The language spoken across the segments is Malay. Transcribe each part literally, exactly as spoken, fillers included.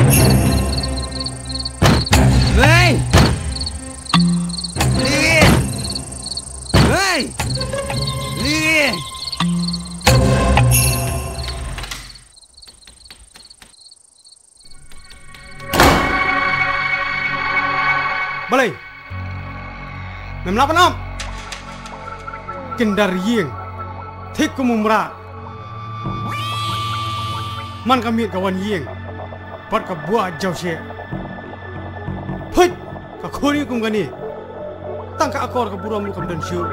Hey! Hey! Hey! Hey! Balai, memlapan am, kendar yeng, tik kumumra, man kami kawan yeng, pat ka buat jauh sye, put ka kori kum gani, tangka akor ka buram lu kam dan syu.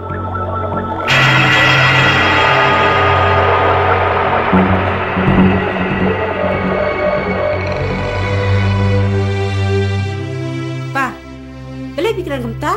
Pikiran kumta,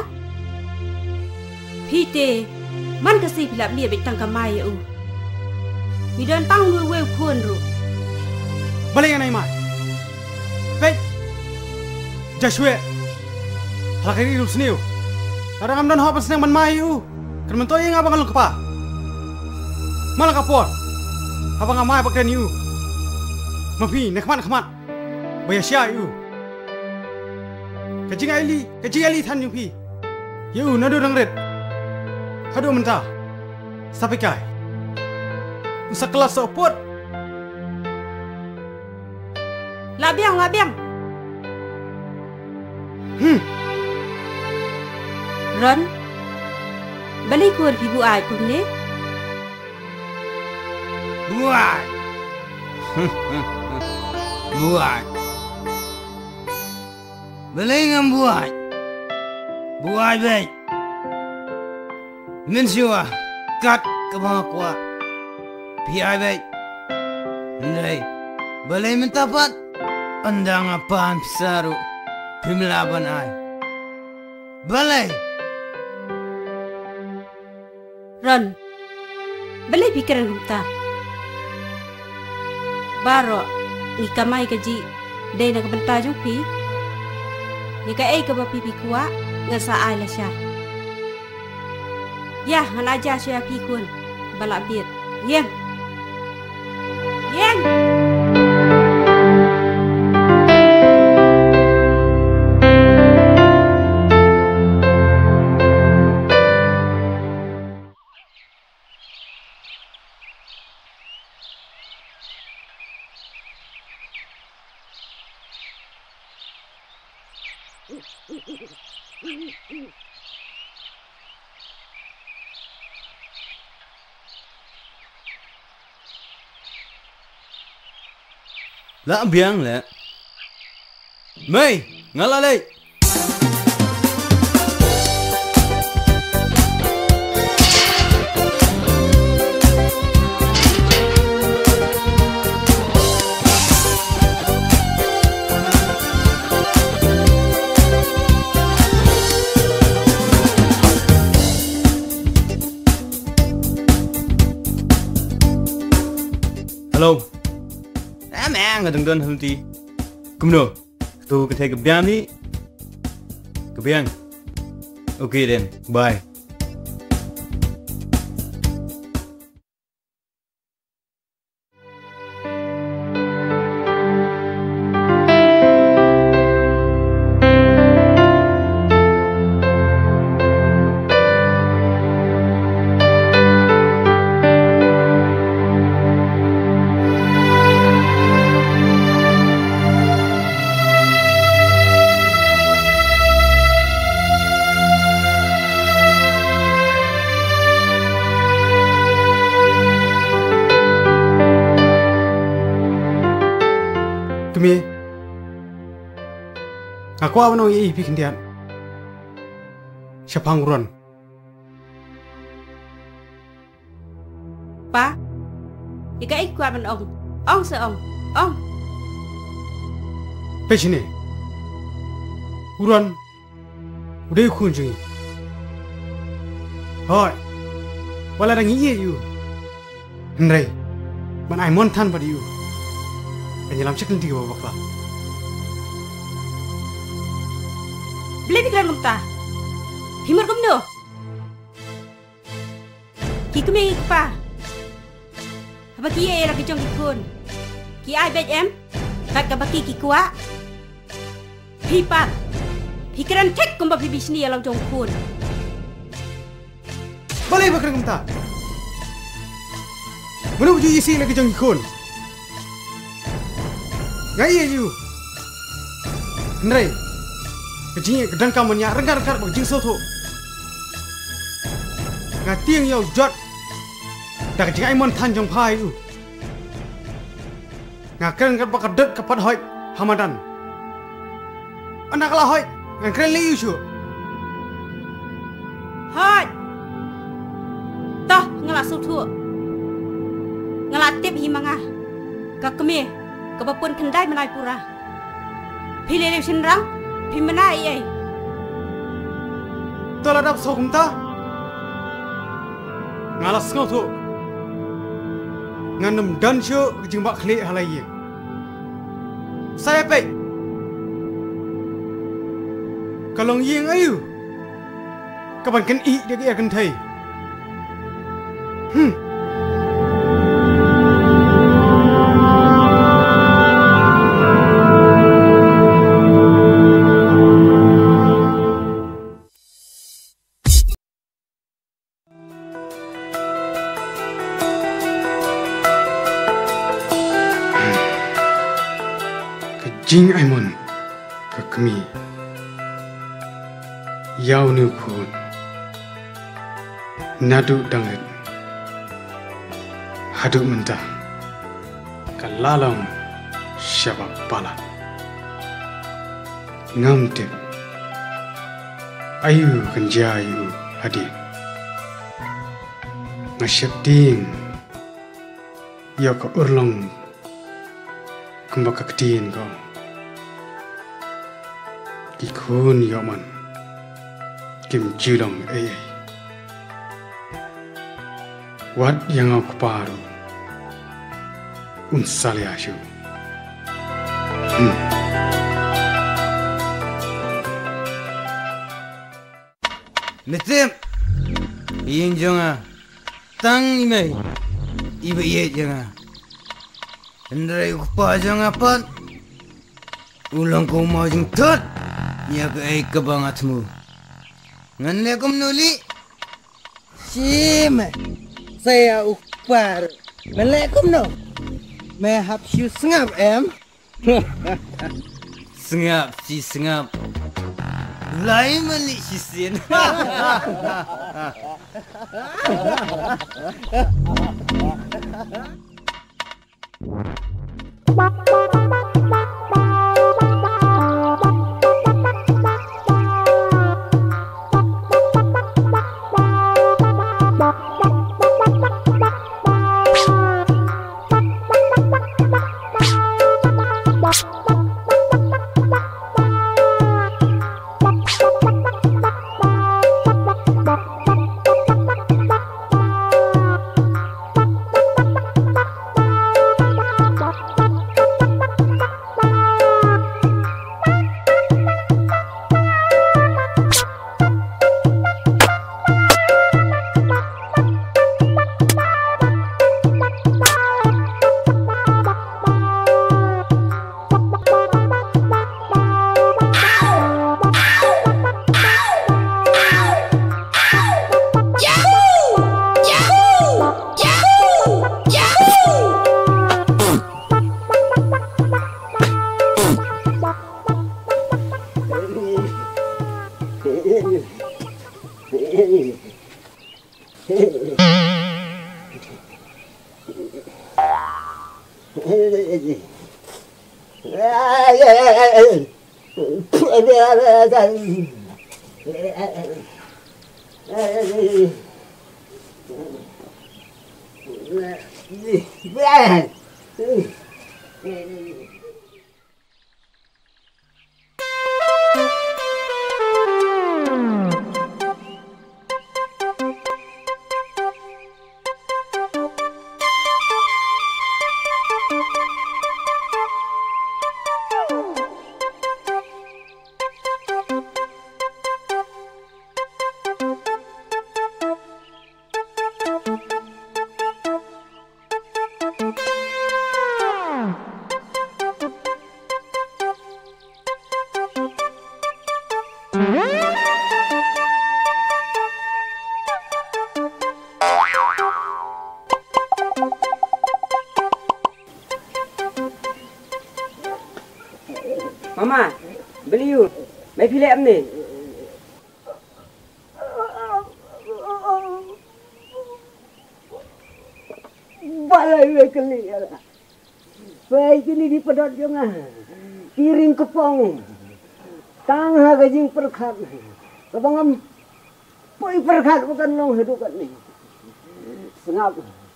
pite, man kasih pilap dia betang kamai u. Midan tang lu weu kuan ru. Balai yang naimai, baik, Joshua, halakiri lu seniu. Kadang amdan hop senang man mai u, kerana mentoy yang abang lu kepa. Malah kapor, abang amai pakai niu. Mafi, nak mat nak bayar sia u. Kecing ali, kecing ali tan yupi. Yu nado dangret. Hado mentah. Sampai kai. Usak kelas sopot. Labiang, labiang. Hmm. Ron. Balik kuat ibu ai pun ni. Buat. Buat. Balai ngam buat, buat baik. Mensiwa kat kemakwa, piai baik. Ndai, balai mentapat, andang apaan pisaru, pimlaban ai. Balai. Ron, balai pikiran kumta. Baro, ikamai kaji, day nak bentar jupi. Nika ai ka bapi pikua ngasa ai la sya. Ya, han aja sya pikun balak bit. Yem. Yem. Lah biang lah. Mai, ngalalai. Hello. Mang ngadeng don henti. Kumno. Tu kita kebiang ni. Kebiang. Okay then. Bye. Kami, aku awan o i ipi kendian. Siapa nguron? Pa, ika ikut man ong, ong seong, ong. Pesini, uron, udah kunjungi. Hoi, wala dah ngiye you. Hendrai, man ai montan pada you. Penyelam cek nanti ke bapa. Beli pikiran kumta. Himar kumno. Kikumi ikpa. Apa kia era kicong kikun. Ki ai bet em. kat ka baki ki kuwa pi pa pi kran tek kum ba pi bisni alam jong kun Balai bakar kumta. Mana uji isi lagi jang ikon. Ngai ayu. Nrai. Kejing gedang kamunya renggar-renggar bang jing soto. Ngatiang yau jot. Dak jing ai mon tan jong pai u. Ngakren kat bakar dek kapat hoi Hamadan. Anak lah hoi ngakren li isu. Hoi. Toh ngala su thu. Ngala tip hi manga. Ka keme ka bapun kendai menai pura. Pi le le sinrang pi menai ai. Tola dap so kumta. Ngalas ngau tu. Nganam dan syo jing bak khli halai ye. Saya pe. Kalong yeng ayu. Kapan kan i dia ke akan thai. Hmm. Jing Aimon kakmi yau nu kun nadu danget hadu mentah kalalang syabak pala ngamtip ayu kenjayu hadir ngasyap ding ya ka urlong kembak keketin kau ikun yaman kim julong ay ay wat yang aku paru unsali asyu hmm. Metem yin jonga tang imei ibe ye jonga ndrai upa jonga pan ulang ko mau jing tot ya ke ai kebangatmu nganne kum nuli sim saya upar melekum no me hap shu sengap em sengap si sengap lai mali si sin Mama, beli you. Mai pilih am ni. Balai we keli ya. Baik ini di pedot jangan. Piring kepong. Tangha gajing perkat. Kabangam poi perkat bukan long hidupan ni. Sengap.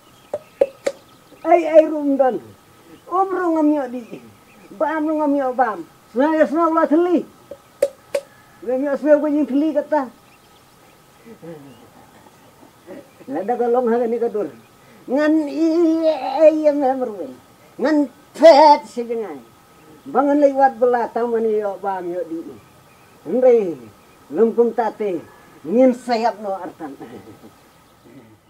Ai ai rumdan. Om rungam yo di. Bam rungam yo bam. Senaya senang lah theli. Wemyo smel gajing theli kata. Ada kalong ha ni kadur. Ngan iya memerwen. Ngan pet sejengai. Bangan lewat belah taman yo bam yo di. Hendre lungkum tate ngin sayap no artan.